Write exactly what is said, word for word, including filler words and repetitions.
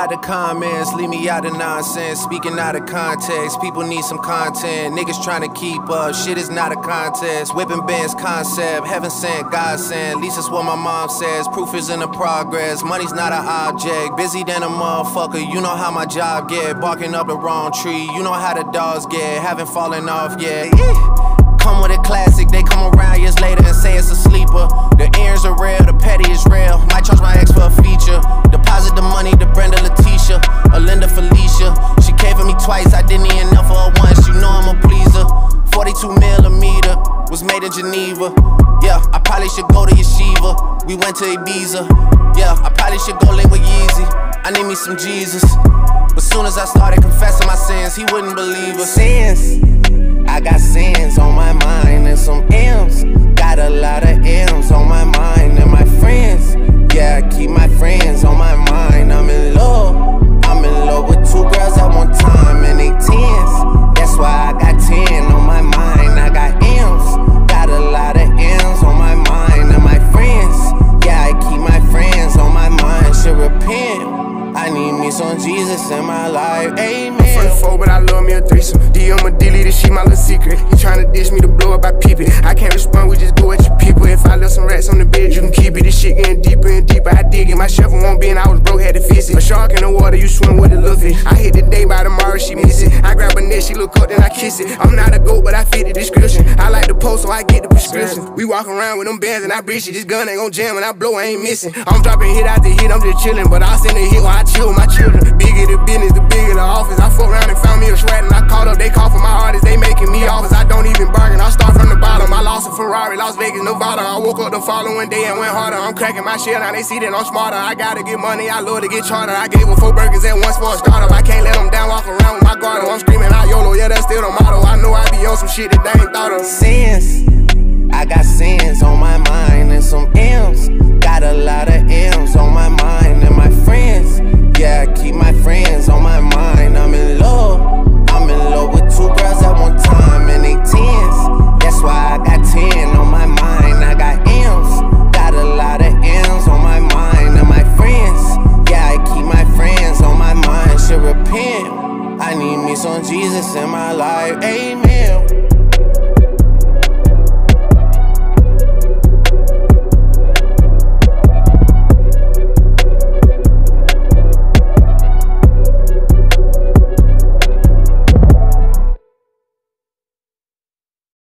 out the comments, leave me out of nonsense. Speaking out of context, people need some content. Niggas trying to keep up, shit is not a contest. Whippin Benz concept, heaven sent, God sent. At least that's what my mom says, proof is in the progress. Money's not an object, busy than a motherfucker. You know how my job get, barking up the wrong tree. You know how the dogs get, haven't fallen off yet. Come with a classic, they come around years later and say it's a sleeper. The earrings are real, the petty is real. Might charge my ex for a feature. Deposit the money to Brenda, Laticia, or Linda, Felicia. She came for me twice, I didn't need enough for her once. You know I'm a pleaser. forty-two millimeter was made in Geneva. Yeah, I probably should go to Yeshiva. We went to Ibiza. Yeah, I probably should go link with Yeezy. I need me some Jesus. But soon as I started confessing my sins, he wouldn't believe us. Sins. I got sins on my mind and some M's. Got a lot of M's on my mind and my friends. Yeah, I keep my friends on my mind. I'm in love. I'm in love with two girls at one time and they tens. That's why I got ten on my mind. I got M's. Got a lot of M's on my mind and my friends. Yeah, I keep my friends on my mind. Should repent. I need me some Jesus in my life, amen. I'm from the four, but I love me a threesome. D M a dilly, this shit my little secret. You tryna dish me to blow up, I peep it. I can't respond, we just go at your people. If I left some rats on the bed, you can keep it. This shit getting deeper and deeper, I dig it. My shovel won't be and I was broke, had to fix it. A shark in the water, you swim with a little fish. I hit the day, by tomorrow she miss it. I grab her neck, she look up, then I kiss it. I'm not a goat, but I fit the description. I like the post, so I get the prescription. We walk around with them bands and I breach it. This gun ain't gon' jam and I blow, I ain't missing. I'm dropping hit after hit, I'm just chillin'. But I'll send a hit while I chill with my children. Bigger the business, the bigger the office. I fuck around and found me a swag and I called up. They call for my artists, they making me offers. I don't even bargain, I start from the bottom. I lost a Ferrari, Las Vegas, Nevada. I woke up the following day and went harder. I'm cracking my shit, now they see that I'm smarter. I gotta get money, I love to get charter. I gave them four burgers at once for a startup. I can't let them down, walk around with my guard. I'm screaming out YOLO, yeah, that's still the motto. I know I be on some shit that they ain't thought of. Sins, I got sins on my mind and some M's. Got a lot of M's on my mind and my friends. Yeah, I keep my friends on my mind.